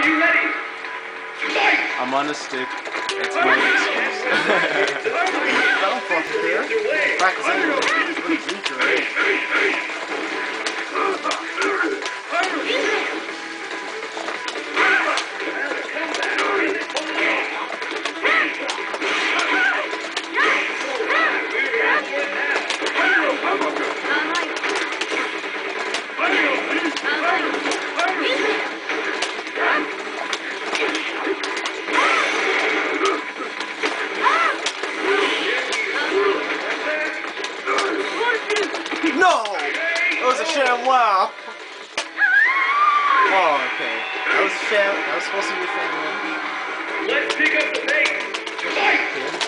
I'm on a stick. It's my excuse. Don't fucking care. Practice anyway. What a future, eh? No! That was a sham wow! Oh, okay. That was a sham. That was supposed to be a sham wow. Let's pick up the pace. Fight!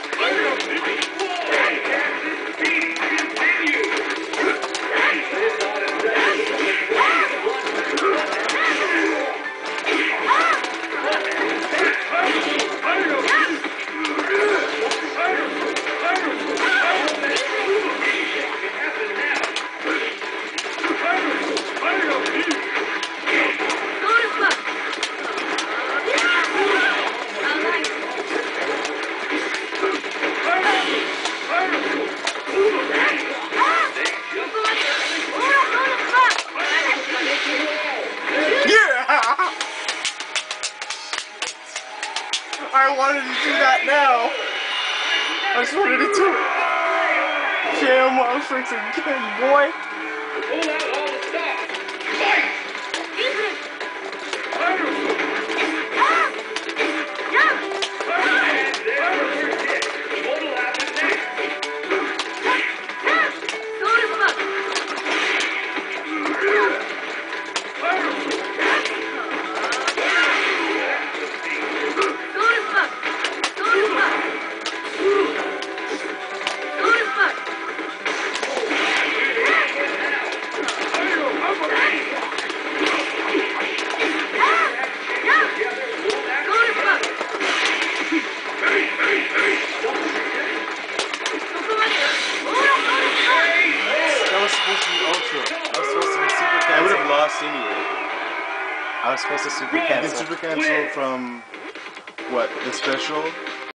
I wanted to do that now. I just wanted to do sham wow tricks again, boy. Pull out all the stops. Fight! I would have lost anyway. I was supposed to super Did cancel. super cancel from what? The special?